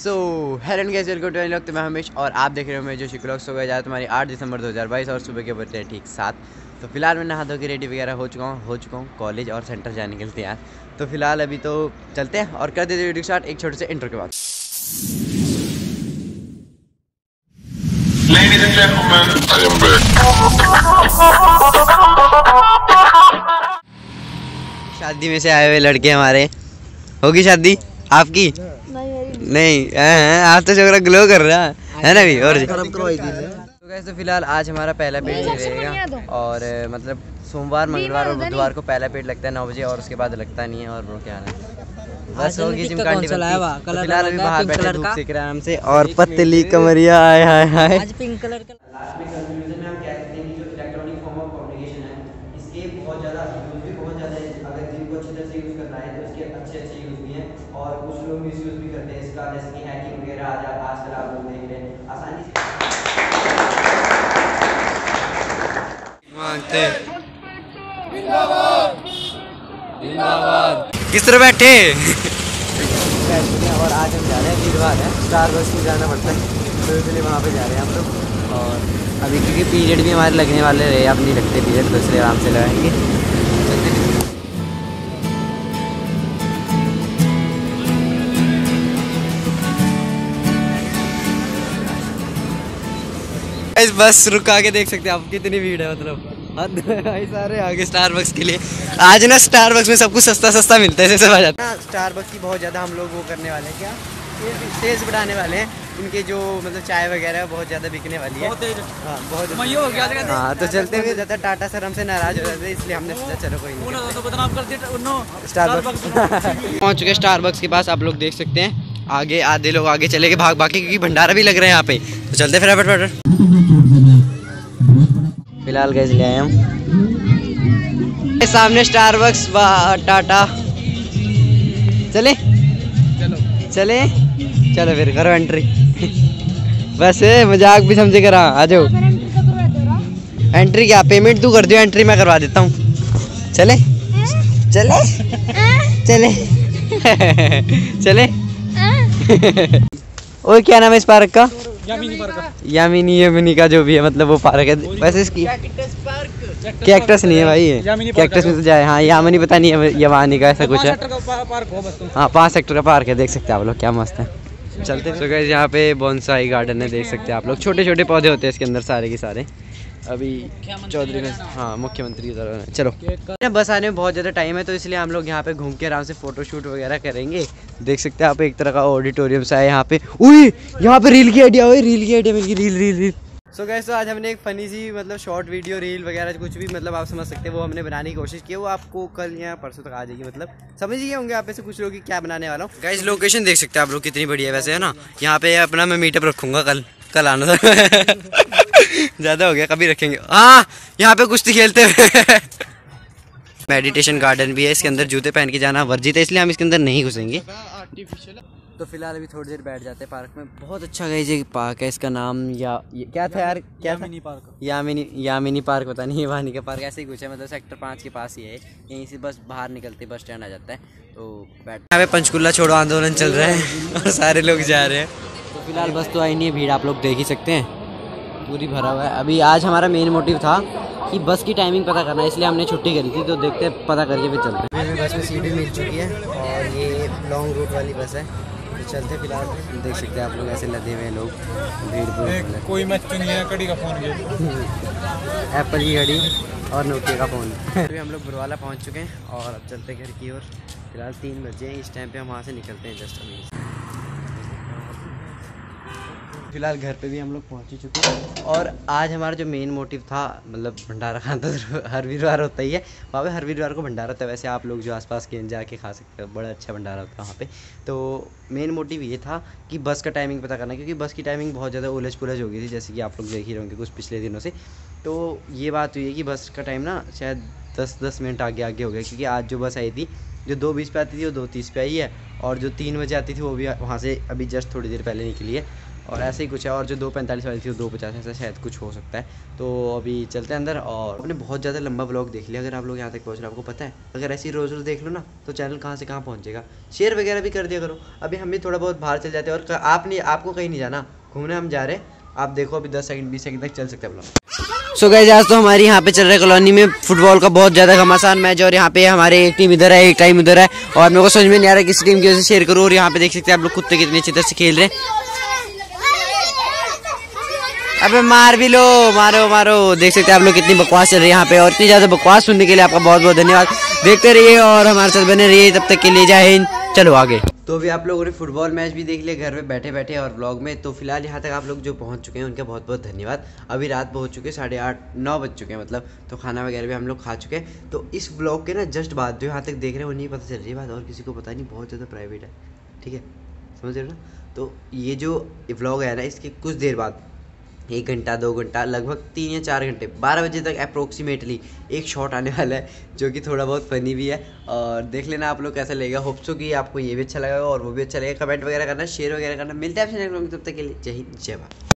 So hello guys, welcome to vlog. तो मैं हमेश और आप देख रहे हो मैं जो शिकलॉक्स हो गया जाए तुम्हारी 8 दिसंबर 2022 और सुबह के बजते हैं ठीक 7। तो फिलहाल मैं नहा धो के रेडी वगैरह हो चुका हूँ कॉलेज और सेंटर जाने के लिए तैयार। तो फिलहाल अभी तो चलते हैं और कर देते वीडियो स्टार्ट एक छोटे से इंट्रो के बाद। Ladies and gentlemen, I am back. शादी में से आए हुए लड़के हमारे, होगी शादी आपकी? नहीं आप तो छोकरा ग्लो कर रहा है ना भी। और तो कैसे फिलहाल आज हमारा पहला पेट रहेगा और मतलब सोमवार मंगलवार और बुधवार को पहला पेट लगता है 9 बजे और उसके बाद लगता नहीं है। और वो क्या है बस होगी चिमकांडी। फिलहाल अभी बाहर बैठे धूप सेक रहे हैं आराम से और पतली कमरिया आए हाय हाय। आज पिंक कलर का लास्ट में कंक्लूजन में हम कह सकते हैं कि जो इलेक्ट्रॉनिक फॉर्म ऑफ कम्युनिकेशन है इसके बहुत ज़्यादा यूज़ भी बहुत ज़्यादा है। अगर जिनको अच्छी तरह से यूज़ करना है तो इसके अच्छे यूज़ भी हैं और कुछ लोग मिस यूज़ भी करते हैं इसका, जैसे कि हैकिंग वगैरह आजकल आप लोग देख रहे हैं आसानी से मांगते। किस तरह बैठे और आज हम जा रहे हैं भीड़भाड़ है स्टारबक्स में जाना पड़ता है तो इसलिए वहाँ पे जा रहे हैं हम लोग। और अभी क्योंकि पीरियड भी हमारे लगने वाले रहे, अब नहीं लगते पीरियड तो इसलिए आराम से लगाएंगे। इस बस रुका के देख सकते हैं आप कितनी भीड़ है, मतलब सारे आगे स्टारबक्स के लिए। आज ना स्टारबक्स में सब कुछ सस्ता सस्ता मिलता है, जैसे बात है स्टारबक्स की बहुत ज़्यादा हम लोग वो करने वाले हैं, क्या सेल्स बढ़ाने वाले हैं। उनके जो मतलब चाय वगैरह बहुत ज़्यादा बिकने वाली है। बहुत हाँ तो चलते हुए ज़्यादा टाटा सर हमसे नाराज़ हो जाते इसलिए हमने सोचा चलो कोई नहीं। स्टारबक्स पहुँच चुके स्टारबक्स के पास, आप लोग देख सकते हैं आगे आधे लोग आगे चले गए भाग के क्योंकि भंडारा भी लग रहे हैं यहाँ पे। तो चलते फिर फटाफट। फिलहाल गए ले आए हम सामने स्टारबक्स टाटा। चले चले चलो फिर करो एंट्री। बस मजाक भी समझे करा, आ जाओ। एंट्री क्या पेमेंट तू कर दियो, एंट्री मैं करवा देता हूँ। चले चले चले चले। और क्या नाम है इस पार्क का? यामिनी का जो भी है, मतलब वो पार्क है। वैसे इसकी कैक्टस नहीं है भाई, ये कैक्टस में तो जाए। हाँ यामिनी पता नहीं है, यवानी का ऐसा कुछ है। हाँ 5 सेक्टर का पार्क है, देख सकते हैं आप लोग क्या मस्त है। चलते हैं। तो गाइस यहाँ पे बोनसाई गार्डन है, देख सकते हैं आप लोग। छोटे छोटे पौधे होते हैं इसके अंदर सारे के सारे। अभी चौधरी में हाँ मुख्यमंत्री की तरह। चलो बस आने में बहुत ज़्यादा टाइम है तो इसलिए हम लोग यहाँ पे घूम के आराम से फोटोशूट वगैरह करेंगे। देख सकते हैं आप एक तरह का ऑडिटोरियम सा है यहाँ पे। उई यहाँ पे रील की आइडिया हुई, रील की आइडिया मिल गई, रील। सो गाइस तो आज हमने एक फनी सी मतलब शॉर्ट वीडियो रील वगैरह कुछ भी मतलब आप समझ सकते हैं वो हमने बनाने की कोशिश की है। वो आपको कल या परसों तक आ जाएगी, मतलब समझ गए होंगे आप में से कुछ लोग कि क्या बनाने वाला हूँ। गाइस लोकेशन देख सकते हैं आप लोग कितनी बढ़िया है वैसे, है ना। यहाँ पे अपना मैं मीटअप रखूँगा कल आना था ज़्यादा हो गया, कभी रखेंगे। हाँ यहाँ पे कुश्ती खेलते हुए मेडिटेशन गार्डन भी है, इसके अंदर जूते पहन के जाना वर्जित है इसलिए हम इसके अंदर नहीं घुसेंगे। तो फिलहाल अभी थोड़ी देर बैठ जाते हैं पार्क में। बहुत अच्छा गाइस ये पार्क है, इसका नाम क्या था यार, क्या यामिनी पार्क। यामिनी पार्क पता नहीं, वानी का पार्क ऐसे ही कुछ है, मतलब सेक्टर 5 के पास ही है। यहीं से बस बाहर निकलते बस स्टैंड आ जाता है। तो बैठ यहाँ पे पंचकुला छोड़ो आंदोलन चल रहा है और सारे लोग जा रहे हैं। तो फिलहाल बस तो आई नहीं है, भीड़ आप लोग देख ही सकते हैं पूरी भरा हुआ है। अभी आज हमारा मेन मोटिव था कि बस की टाइमिंग पता करना, इसलिए हमने छुट्टी करी थी। तो देखते हैं पता करके फिर चलते हैं। बस में सीट भी मिल चुकी है और ये लॉन्ग रूट वाली बस है तो चलते। फिलहाल देख सकते हैं आप लोग ऐसे लदे हुए लोग, भीड़ कोई मत नहीं है। कड़ी का फ़ोन एप्पल की घड़ी और नोकिया का फ़ोन। अभी हम लोग बुरवाला पहुँच चुके हैं और अब चलते घर की ओर। फिलहाल 3 बजे हैं, इस टाइम पे हम वहाँ से निकलते हैं जस्ट अभी। फिलहाल घर पे भी हम लोग पहुंच ही चुके हैं और आज हमारा जो मेन मोटिव था मतलब भंडारा खाना, तो हर वीरवार होता ही है वहाँ पे, हर वीरवार को भंडारा होता है। वैसे आप लोग जो आसपास के जाके खा सकते हो, बड़ा अच्छा भंडारा होता है वहाँ पे। तो मेन मोटिव ये था कि बस का टाइमिंग पता करना, क्योंकि बस की टाइमिंग बहुत ज़्यादा उलझ पुलझ हो गई थी, जैसे कि आप लोग देख ही रहोगे कुछ पिछले दिनों से। तो ये बात हुई है कि बस का टाइम ना शायद 10 मिनट आगे हो गया, क्योंकि आज जो बस आई थी जो 2:20 पे आती थी वो 2:30 पे आई है और जो 3 बजे आती थी वो भी वहाँ से अभी जस्ट थोड़ी देर पहले निकली है। और ऐसे ही कुछ है। और जो 2:45 वाली थी वो 2:50 ऐसा शायद कुछ हो सकता है। तो अभी चलते हैं अंदर। और आपने बहुत ज़्यादा लंबा ब्लॉग देख लिया अगर आप लोग यहाँ तक पहुँच रहे, आपको पता है अगर ऐसे ही रोज़ रोज़ देख लो ना तो चैनल कहाँ से कहाँ पहुँचेगा। शेयर वगैरह भी कर दिया करो। अभी हम भी थोड़ा बहुत बाहर चल जाते हैं और आपको कहीं नहीं जाना, घूमने हम जा रहे हैं। आप देखो अभी 10 सेकंड 20 सेकंड तक चल सकते हैं ब्लॉग। सो गाइस आज तो हमारी यहाँ पे चल रहा है कॉलोनी में फुटबॉल का बहुत ज़्यादा घमासान मैच। और यहाँ पे हमारे एक टीम इधर है एक टाइम उधर है और मेरे को समझ में नहीं आ रहा किस टीम की वजह से शेयर करो। और यहाँ पे देख सकते हैं आप लोग कुत्ते कितने अच्छी तरह से खेल रहे हैं। अबे मार भी लो, मारो मारो। देख सकते हैं आप लोग कितनी बकवास चल रही है यहाँ पे। और इतनी ज़्यादा बकवास सुनने के लिए आपका बहुत बहुत धन्यवाद। देखते रहिए और हमारे साथ बने रहिए। तब तक के लिए जय हिंद। चलो आगे। तो अभी आप लोगों ने फुटबॉल मैच भी देख लिया घर में बैठे बैठे और व्लॉग में। तो फिलहाल यहाँ तक आप लोग जो पहुँच चुके हैं उनका बहुत बहुत धन्यवाद। अभी रात पहुँच चुके हैं 8:30-9 बज चुके हैं मतलब। तो खाना वगैरह भी हम लोग खा चुके हैं। तो इस व्लॉग के ना जस्ट बाद जो यहाँ तक देख रहे हैं वो नहीं पता चल रही है बात, और किसी को पता नहीं, बहुत ज़्यादा प्राइवेट है, ठीक है, समझ रहे हो ना। तो ये जो व्लॉग है ना इसके कुछ देर बाद 1 घंटा 2 घंटा लगभग 3 या 4 घंटे 12 बजे तक अप्रोक्सीमेटली एक शॉट आने वाला है जो कि थोड़ा बहुत फनी भी है। और देख लेना आप लोग कैसा लगेगा। होप सो कि आपको ये भी अच्छा लगेगा और वो भी अच्छा लगेगा। कमेंट वगैरह करना, शेयर वगैरह करना। मिलते हैं आपसे नेक्स्ट व्लॉग में, तब तक के लिए जय हिंद जय भारत।